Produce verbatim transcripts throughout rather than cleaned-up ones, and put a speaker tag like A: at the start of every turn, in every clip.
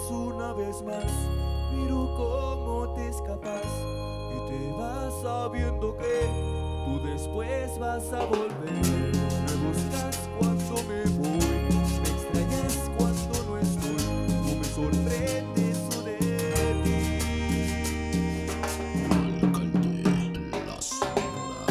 A: una vez más, pero cómo te escapas y te vas sabiendo que tú después vas a volver. Me buscas cuando me voy, me extrañas cuando no estoy, tú me sorprendes o de ti.
B: La Sonora.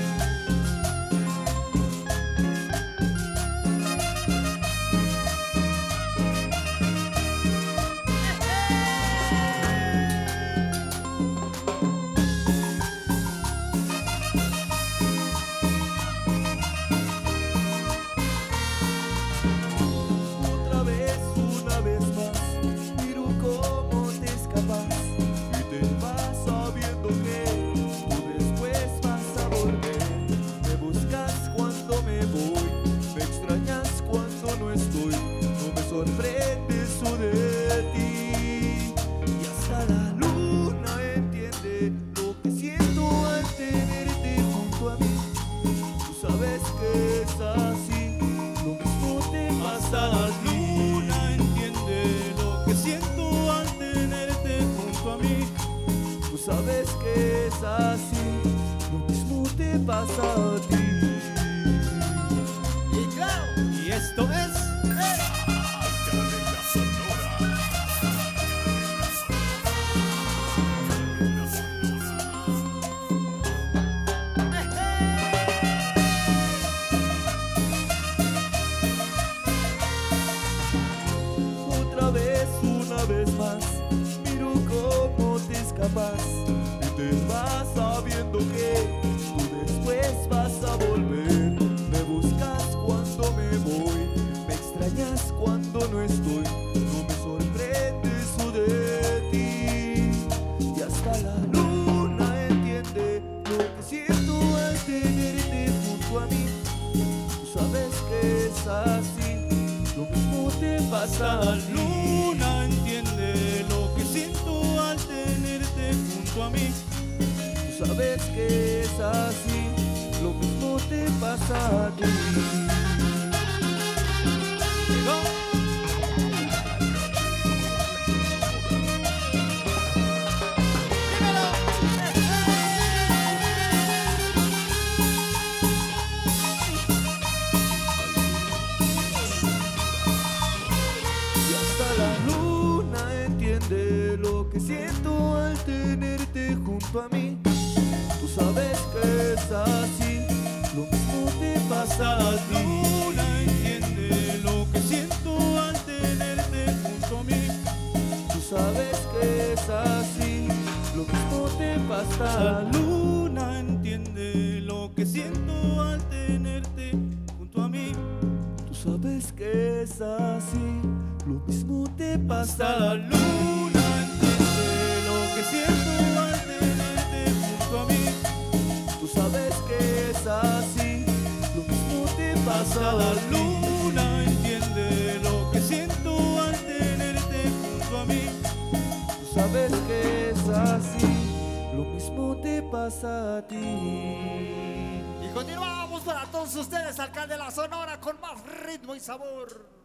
A: Otra vez, una vez más, pero cómo te escapas y te vas sabiendo que tú después vas a volver. Me buscas cuando me voy, me extrañas cuando no estoy, no me sorprendes o de ti. Y hasta la luna entiende lo que siento al tenerte junto a mí. Tú sabes que es así, lo mismo te pasa a ti.
C: Luna entiende lo que siento al tenerte junto a mí.
A: Tú sabes que es así, lo mismo te pasa a ti.
C: Y claro, y esto es
A: Otra vez, una vez más, miro cómo te escapas y te vas sabiendo que tú después vas a volver. Me buscas cuando me voy, me extrañas cuando no estoy, no me sorprendes o de ti. Y hasta la luna entiende lo que siento al tenerte junto a mí. Tú sabes que es así, lo mismo te pasa
C: la
A: a ti.
C: luna entiende lo que siento al tenerte junto a mí.
A: Tú sabes que es así, lo mismo te pasa a ti.
C: Llegó. Dímelo.
A: Y hasta la luna entiende lo que siento al tenerte junto a mí. Tú sabes que es así, lo mismo te pasa a
C: La
A: ti.
C: luna entiende lo que siento al tenerte junto a mí.
A: Tú sabes que es así, lo mismo te pasa
C: La
A: a ti.
C: luna entiende lo que siento al tenerte junto a mí.
A: Tú sabes que es así, lo mismo te pasa
C: Hasta la
A: a ti.
C: luna entiende lo que siento al tenerte junto a mí.
A: Tú sabes que es así, lo mismo te pasa
C: Hasta la
A: a ti.
C: luna entiende lo que siento al tenerte junto a mí.
A: Tú sabes que es así, lo mismo te pasa a ti.
D: Y continuamos para todos ustedes, alcalde de la Sonora, con más ritmo y sabor.